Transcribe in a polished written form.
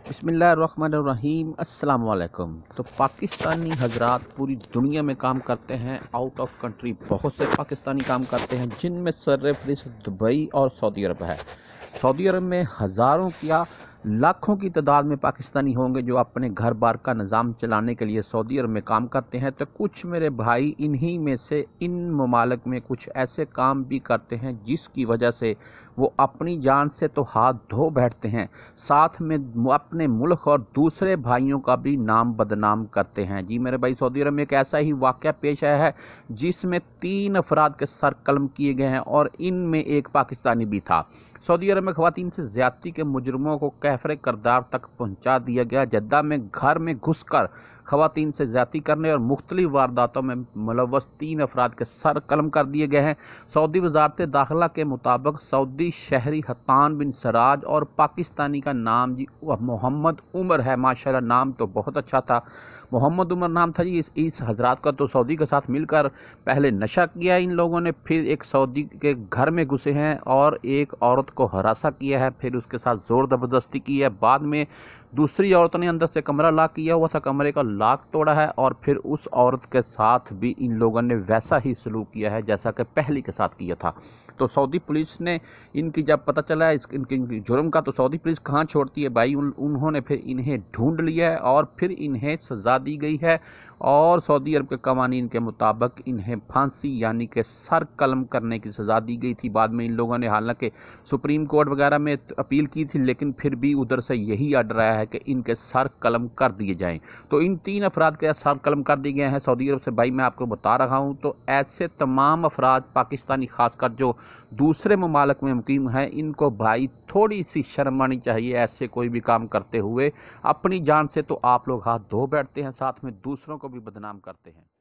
बिस्मिल्लाहिर्रहमानिर्रहीम अस्सलाम वालेकुम। तो पाकिस्तानी हजरात पूरी दुनिया में काम करते हैं। आउट ऑफ कंट्री बहुत से पाकिस्तानी काम करते हैं, जिनमें सरफ़हरिस्त दुबई और सऊदी अरब है। सऊदी अरब में हज़ारों या लाखों की तादाद में पाकिस्तानी होंगे जो अपने घर बार का निज़ाम चलाने के लिए सऊदी अरब में काम करते हैं। तो कुछ मेरे भाई इन्हीं में से इन ममालिक में कुछ ऐसे काम भी करते हैं जिसकी वजह से वो अपनी जान से तो हाथ धो बैठते हैं, साथ में अपने मुल्क और दूसरे भाइयों का भी नाम बदनाम करते हैं। जी मेरे भाई, सऊदी अरब में एक ऐसा ही वाक़या पेश आया है जिसमें 3 अफराद के सर कलम किए गए हैं और इनमें एक पाकिस्तानी भी था। सऊदी अरब में ख़वातीन से ज़्यादती के मुजरमों को कैफ़रे करदार तक पहुंचा दिया गया। जद्दा में घर में घुसकर ख़वातीन से ज़्यादती करने और मुख्तलिफ वारदातों में मुलव्वस 3 अफराद के सर कलम कर दिए गए हैं। सऊदी वज़ारत दाखिला के मुताबिक सऊदी शहरी हतान बिन सराज और पाकिस्तानी का नाम जी मोहम्मद उमर है। माशाल्लाह, नाम तो बहुत अच्छा था, मोहम्मद उमर नाम था जी। इस हजरात का तो सऊदी के साथ मिलकर पहले नशा किया इन लोगों ने, फिर एक सऊदी के घर में घुसे हैं और एक औरत को हरासा किया है, फिर उसके साथ ज़ोर ज़बरदस्ती की है। बाद में दूसरी औरतों ने अंदर से कमरा लॉक किया हुआ था, कमरे का लॉक तोड़ा है और फिर उस औरत के साथ भी इन लोगों ने वैसा ही सलूक किया है जैसा कि पहली के साथ किया था। तो सऊदी पुलिस ने इनकी जब पता चला इनकी जुर्म का, तो सऊदी पुलिस कहाँ छोड़ती है भाई। उन्होंने फिर इन्हें ढूंढ लिया है और फिर इन्हें सज़ा दी गई है और सऊदी अरब के कवानीन के मुताबिक इन्हें फांसी यानी कि सर कलम करने की सज़ा दी गई थी। बाद में इन लोगों ने हालांकि सुप्रीम कोर्ट वगैरह में अपील की थी, लेकिन फिर भी उधर से यही आर्डर आया है कि इनके सर कलम कर दिए जाएं। तो इन 3 अफराद के सर कलम कर दिए गए हैं सऊदी अरब से। भाई मैं आपको बता रहा हूँ, तो ऐसे तमाम अफराद पाकिस्तानी खासकर जो दूसरे ममालिक में मुकीम हैं, इनको भाई थोड़ी सी शर्म आनी चाहिए। ऐसे कोई भी काम करते हुए अपनी जान से तो आप लोग हाथ धो बैठते हैं, साथ में दूसरों को भी बदनाम करते हैं।